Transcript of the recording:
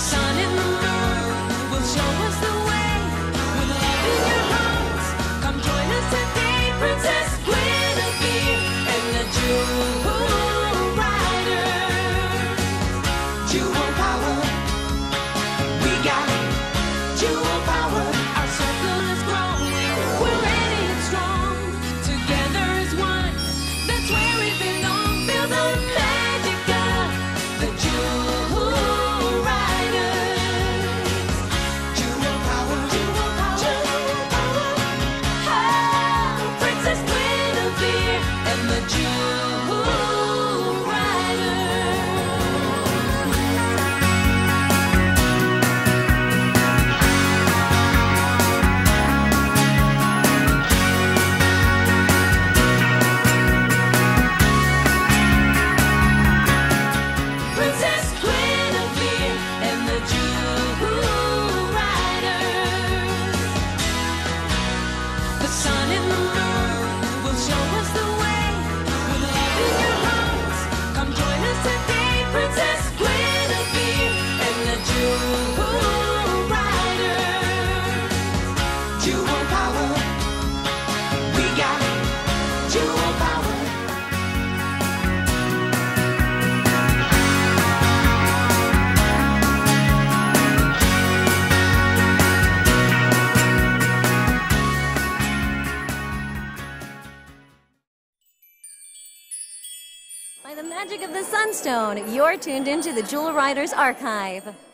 sun and the moon will show us the way. With love in your hearts, come join us today. Princess Guinevere and the Jewel Riders. Jewel power, we got jewel power. Our circle is growing, we're ready and strong. Together as one, that's where we belong. Feel the magic of the Jewel Riders. Jewel power, jewel power, jewel power. Oh, Princess Guinevere and the Jewel Riders. Princess Guinevere and the Jewel Riders. The sun and the moon will show us the way. With love in your hearts, come join us today. Princess Guinevere and the Jewel Riders. Jewel power, we got jewel power. By the magic of the Sunstone, you're tuned into the Jewel Riders Archive.